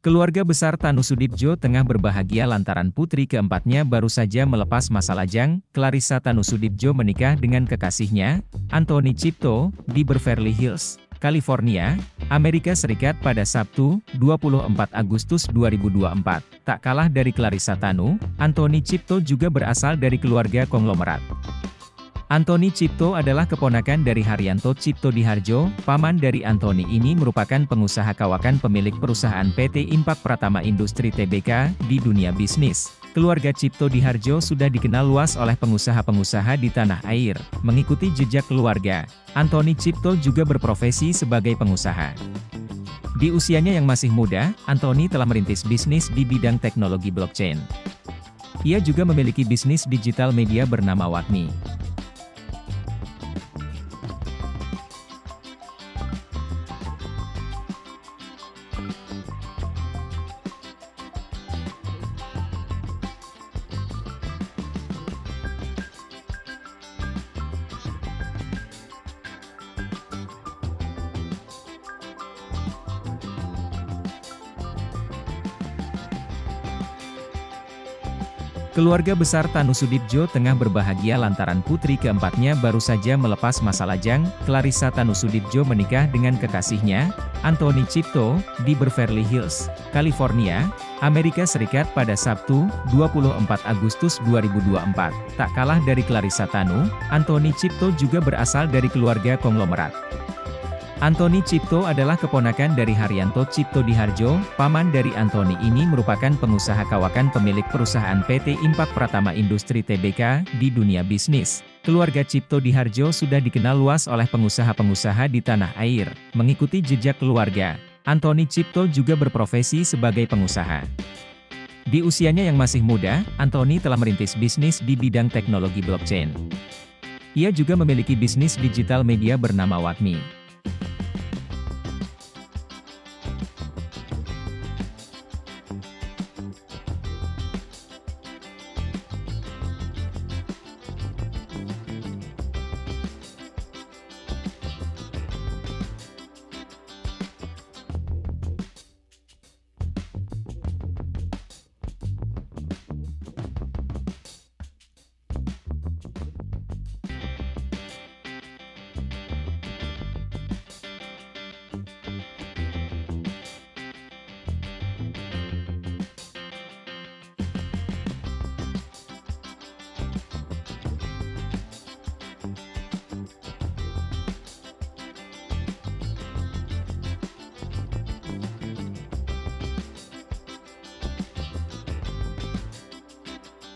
Keluarga besar Tanusudibjo tengah berbahagia lantaran putri keempatnya baru saja melepas masa lajang. Clarissa Tanusudibjo menikah dengan kekasihnya, Anthony Cipto, di Beverly Hills, California, Amerika Serikat pada Sabtu, 24 Agustus 2024. Tak kalah dari Clarissa Tanu, Anthony Cipto juga berasal dari keluarga konglomerat. Anthony Cipto adalah keponakan dari Haryanto Cipto Diharjo. Paman dari Anthony ini merupakan pengusaha kawakan pemilik perusahaan PT Impact Pratama Industri Tbk di dunia bisnis. Keluarga Cipto Diharjo sudah dikenal luas oleh pengusaha-pengusaha di tanah air. Mengikuti jejak keluarga, Anthony Cipto juga berprofesi sebagai pengusaha. Di usianya yang masih muda, Anthony telah merintis bisnis di bidang teknologi blockchain. Ia juga memiliki bisnis digital media bernama Wakmi. Keluarga besar Tanusudibjo tengah berbahagia lantaran putri keempatnya baru saja melepas masa lajang. Clarissa Tanusudibjo menikah dengan kekasihnya, Anthony Cipto, di Beverly Hills, California, Amerika Serikat pada Sabtu, 24 Agustus 2024. Tak kalah dari Clarissa Tanu, Anthony Cipto juga berasal dari keluarga konglomerat. Anthony Cipto adalah keponakan dari Haryanto Cipto Diharjo. Paman dari Anthony ini merupakan pengusaha kawakan pemilik perusahaan PT Impact Pratama Industri Tbk di dunia bisnis. Keluarga Cipto Diharjo sudah dikenal luas oleh pengusaha-pengusaha di tanah air. Mengikuti jejak keluarga, Anthony Cipto juga berprofesi sebagai pengusaha. Di usianya yang masih muda, Anthony telah merintis bisnis di bidang teknologi blockchain. Ia juga memiliki bisnis digital media bernama Wakmi.